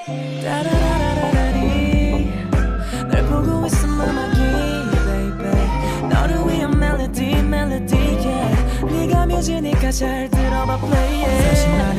따라라라라리 널 보고 있음 음악이 baby 너를 위한 멜로디 멜로디 yeah 네가 뮤지니까 잘 들어봐 play it